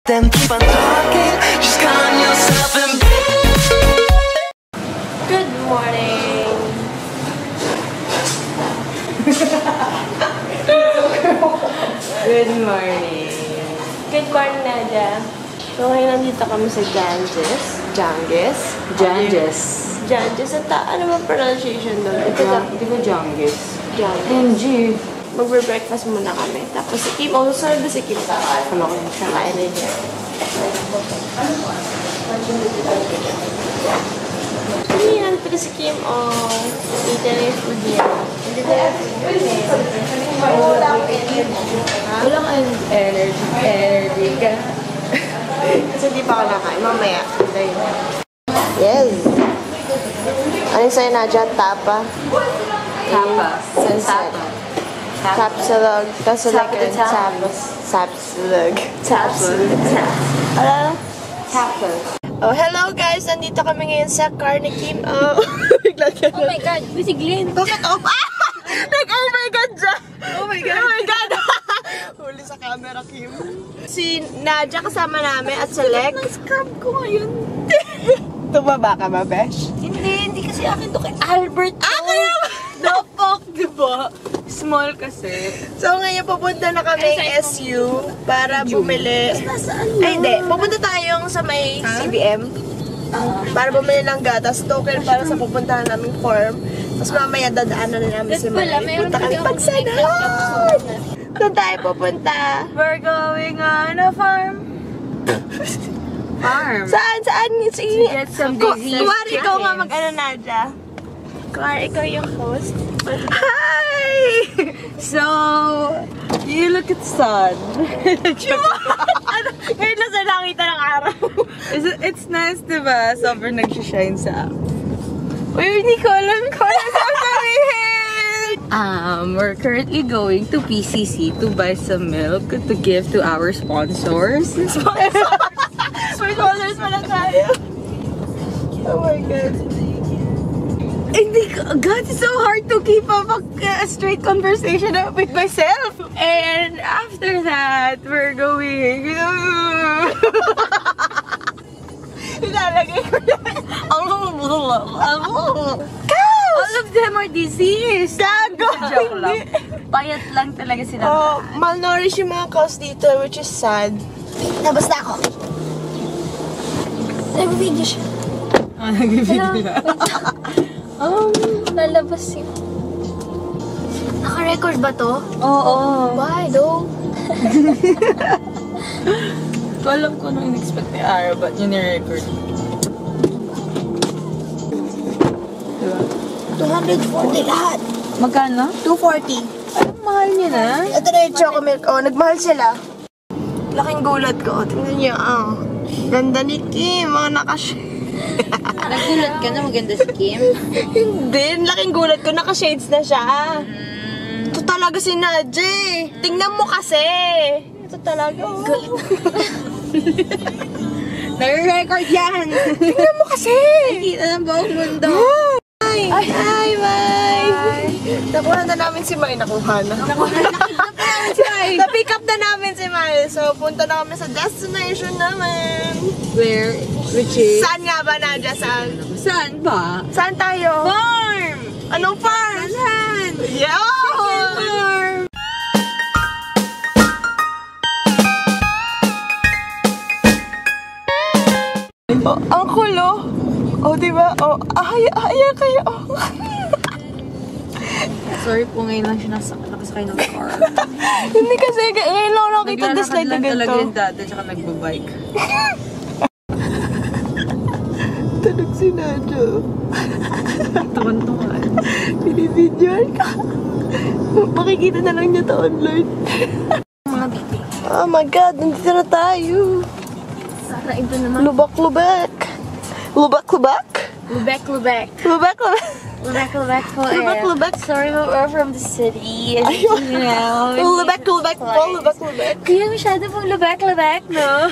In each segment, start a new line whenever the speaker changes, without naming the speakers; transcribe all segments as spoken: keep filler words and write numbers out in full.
Then keep on talking, just calm yourself and
good morning. Good morning. Good morning, Nadia. So, ngayon nandito kami sa Janges. Janges?
Janges.
Janges. At ano ba pronunciation doon?
Hindi ko Janges.
Janges.
M G.
Magbe-breakfast muna kami. Tapos si Kim, oh, sunod na si Kim.
Ano ko yung
Kakain na niya. Hindi yan, pero si Kim, oh, ito na yung food niya. Hindi na yung food niya. Walang energy.
Walang energy. Energy ka.
Kasi hindi pa ako nakain. Mamaya. Yes! Ano yung sa'yo, Nadja? Tapa?
Tapa.
Sunset. Tapsilog. Tapsilog. Tapas. Tapsilog. Tapsilog. Ano?
Tapas.
Oh, hello guys! Nandito kami ngayon sa car ni Kim. Oh, bigla ka
Oh my God! Bisigilin!
Bakit? Oh, ah! Like, oh my God dyan! Oh my God! Oh my God! Huli sa camera, Kim. Si Nadja kasama namin at si Lex.
Na-scrub ko ngayon.
Tumaba ka ba, Besh?
Hindi, hindi kasi akin to kay Albert.
Ah, kaya ba?
Dapak, diba? Small kasi.
So, ngayon pupunta na kami S U para bumili.
Nasaan
Ay, hindi. Pupunta tayong sa may C B M. Para bumili ng gatas, token para sa pupuntahan naming farm. Tapos mamaya dadaanan na namin si Mari. Punta kami pagsanan! Saan tayo pupunta?
We're going on a farm. Farm?
Saan? Saan? Sige.
Get some
Ku-
disease
Kuwari ikaw nga
chickens.
mag-ano, Nadja. Kuwari ikaw yung host.
Hi! So, you look at sun.
Ano? Ngayon na sa nakita ng araw.
Is it, it's nice, diba? Sobrang nag-shine sa akin. Uy, hindi ko alam kung ano sasabihin! Um, we're currently going to P C C to buy some milk to give to our sponsors.
Sponsors pala tayo. Oh my God.
Hindi ko, God, it's so hard to keep up a, a straight conversation with myself. And after that, we're going...
Ilalagay ko na.
All of them are diseased.
Gago!
Joke lang. Payat lang talaga sila.
Oh, malnourished yung mga cows dito, which is sad. Labas na ako. Nag-video siya.
Ah, nag-video na.
Um, lalabas yung... Naka-record ba to?
Oo.
Why though?
Ko alam ko nung in-expect ni Ara, but yun ni-record. Diba?
two forty lahat.
Magkano?
two forty.
Ay, mahal niya na.
Ito na yung chocolate. Oh, nagmahal sila. Laking gulat ko. Tingnan niyo, ah. Ganda ni Kim. Mga nakashades.
Nagulat ka na maganda si Kim?
Hindi. Laking gulat ko. Nakashades na siya. Ito talaga si Nadja. Tingnan mo kasi. Ito talaga. Oh.
Nag-record yan!
Tingnan mo kasi.
Kita ng buong mundo.
Hi! Hi, Hi! Bye! Nakuha na namin si Mai. Nakuha na. Nakuha na namin si Mai. Na-pick up na namin si Mai. So, punta na kami sa destination namin.
Where? Which is?
Saan nga ba, Nadja? Saan?
Saan ba?
Saan tayo?
Farm!
Anong farm?
Saan?
Yeah!
Farm!
Oh, ang kulo. Oh, diba? Oh, ay, ay, kayo. Oh.
Sorry po, ngayon lang siya nasa, nakasakay ng car.
Hindi kasi, ngayon lang ako nakita this light na
lang talaga
ganito.
yung dada, tsaka nagbabike.
Tunog si Nadja.
Tuwan-tuwan.
Binibidyoan ka. Makikita na lang niya to online.
Mga bibi.
Oh my God, nandito na tayo.
Sana ito naman.
Lubak-lubak. Lubak-lubak?
Lubek-lubek.
Lubak-lubak.
Lubek-lubek po eh.
Lubak-lubak.
Sorry, but we're from the city. And,
Ayun.
you know.
Lubak-lubak po, lubak-lubak.
Kaya masyado pong lubek-lubek, no?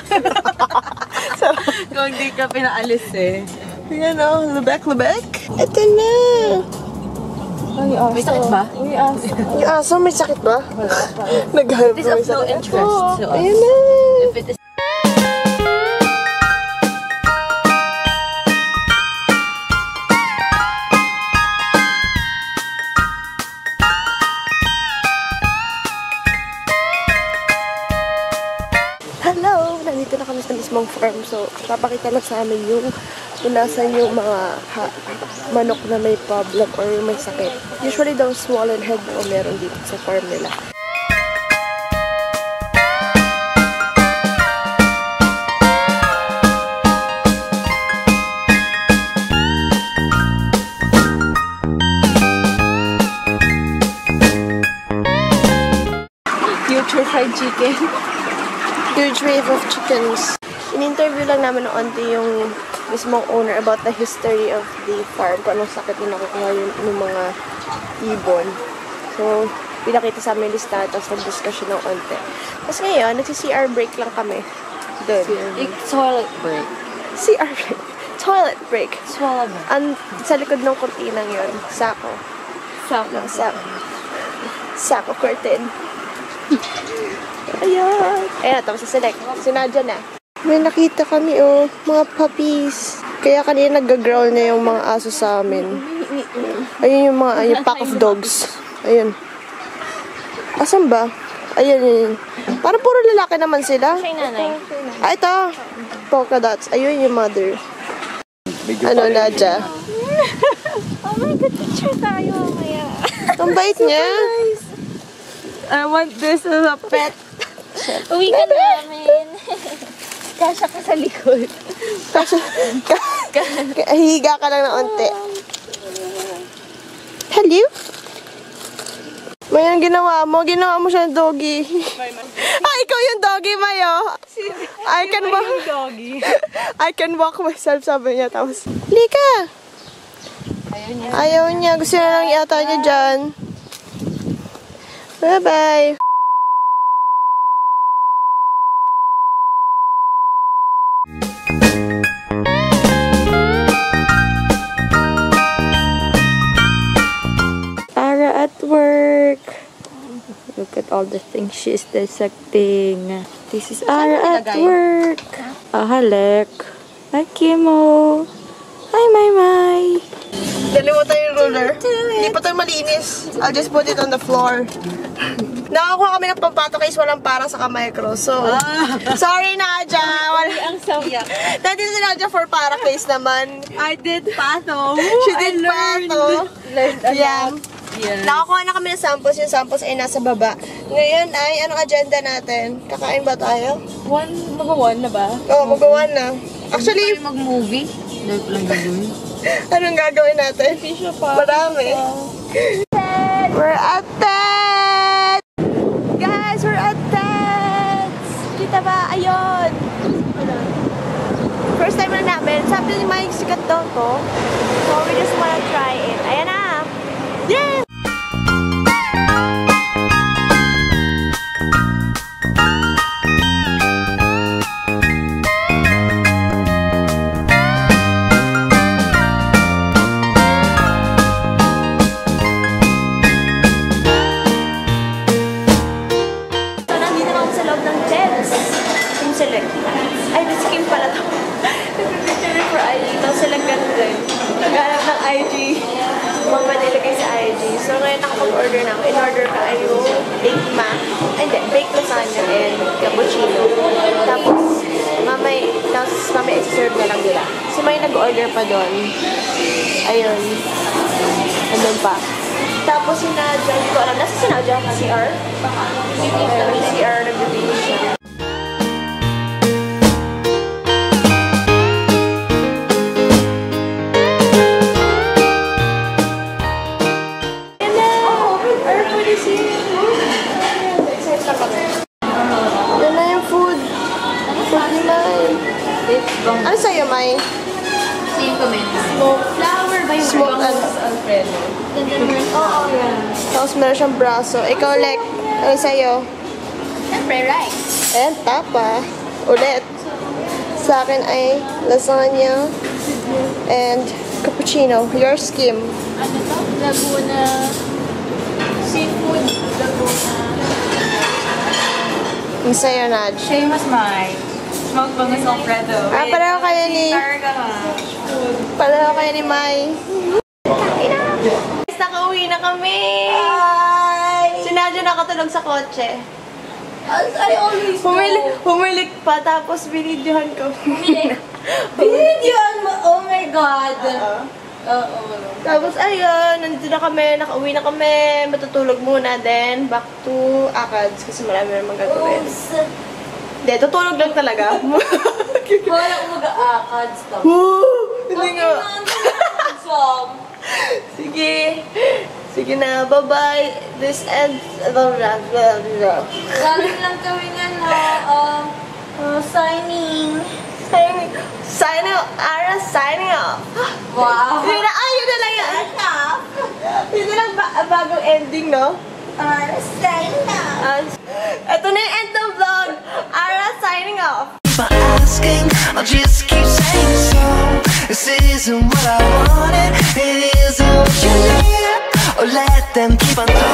Kung di ka pinaalis eh.
Yan o, lubak-lubak. Ito na.
Ay, aso.
May sakit ba?
Ay, aso.
Yung aso, may sakit ba? Wala pa. Naghanap
It is
na
of
may
no
sakit.
interest to us.
Ayun na.
If it is
Hello! Nandito na kami sa mismong farm. So, papakita lang sa amin yung kung nasan yung mga ha, manok na may problem or may sakit. Usually daw swollen head o meron dito sa farm nila.
Future fried chicken.
Huge wave of chickens. In-interview lang namin ng auntie yung mismong owner about the history of the farm. Kung anong sakit na nakukuha yung, yung mga ibon. So, pinakita sa amin yung listahan, tapos nag-discussion ng auntie. Tapos ngayon, nagsi-C R break lang kami. Doon.
Toilet break.
C R break. Toilet break.
Swallow break.
An sa likod ng kurtinang yun. Sako.
Sako.
Sako. Sako curtain. Ayan. Ayan, tapos sa select. Sinadya na. May nakita kami, oh. Mga puppies. Kaya kanina nag-growl na yung mga aso sa amin. Ayun yung mga, yung pack of dogs. Ayun. Asan ba? Ayun, yun. Parang puro lalaki naman sila.
Siya yung nanay.
Ah, ito. Polka dots. Ayun yung mother. Ano, Nadja?
Oh my God, picture tayo mamaya.
Ang bait niya.
I want this as a pet.
Uwi ka namin.
Kasha ka sa likod.
Kasi, ka, ka, higa ka lang na onte. Hello? May ang ginawa mo. Ginawa mo siya doggy. Ah, ikaw yung doggy, Mayo. I can walk. I can walk myself, sabi niya. Tapos, Lika!
Ayaw niya.
Ayaw niya. Gusto na lang yata niya dyan. Bye-bye. Ara at work. Look at all the things she's dissecting. This is Ara at work. Ah, Halek. Hi, Kimo. Hi, Mai Mai. Nalimutan yung ruler. Hindi pa tayo malinis. I'll just put it on the floor. Nakakuha kami ng pampato case walang para sa kamay ko. So, sorry Nadja. Wala
Ang sayak.
Nandito si Nadja for para case naman.
I did pato.
She did pato.
Learned a
Yeah.
lot. Yes.
Nakakuha na kami ng samples. Yung samples ay nasa baba. Ngayon ay, anong agenda natin? Kakain ba tayo?
One, mag-one na ba?
Oo, oh, magawa na. Actually,
mag-movie? Dahil ko lang gagawin.
anong gagawin natin? Marami. We're at Ted! Guys, we're at Ted! Kita ba? Ayun! First time na namin. Sabi ni Mike, sikat daw to. So, we just wanna try it. Ayan na! Yes! So, ngayon nakapag-order na ako. In-order ka ay yung baked ma, hindi, baked lasagna and cappuccino. Tapos, mamay, tapos mamay i-serve na lang nila. So, may nag-order pa doon. Ayun. Andun pa. Tapos, si Nadja, hindi ko alam. Nasa si Nadja? C R? Ayun, C R, nag-beauty siya. Ano sa'yo, May?
Same comment.
Smoke.
Flower ba yung
Smoke and
Alfredo?
Oo, yan. Tapos meron siyang braso. Ikaw, Lek, ano sa'yo?
Siyempre, rice.
And tapa. Ulit. Sa akin ay lasagna and cappuccino. Your skim.
Ano to? Laguna. Seafood. Laguna.
Yung sa'yo, Naj.
Same as mine. Smoked bangus Alfredo.
Ah, pareho kayo ni... Pareho kayo ni Mai. Guys, nakauwi na kami! Hi! Si Nadja nakatulog sa kotse.
As I always do.
Humili, humilik pa, tapos binidyohan ko.
Humili. Binidyohan mo. Oh my God.
Oo.
Oo.
Tapos ayun, nandito na kami, nakauwi na kami, matutulog muna, then back to Akads kasi marami naman gagawin.
Oops.
Hindi, tutulog lang talaga.
Wala ko mag-a-akads ka.
Woo! Hindi nga.
Som.
Sige. Sige na, bye-bye. This ends. Blah, blah, blah, blah.
Galing lang kami nga na, um, uh, signing.
Signing. Signing off. Ara, signing off.
Wow.
Yun na, ah, yun na lang yan.
Enough.
Yun na lang ba bagong ending, no?
Ara, signing off.
Uh, ito na yung end ng vlog. Ara, signing off.
By asking, I'll just keep saying so. This isn't what I wanted, it isn't what you need. Or let them keep on talking.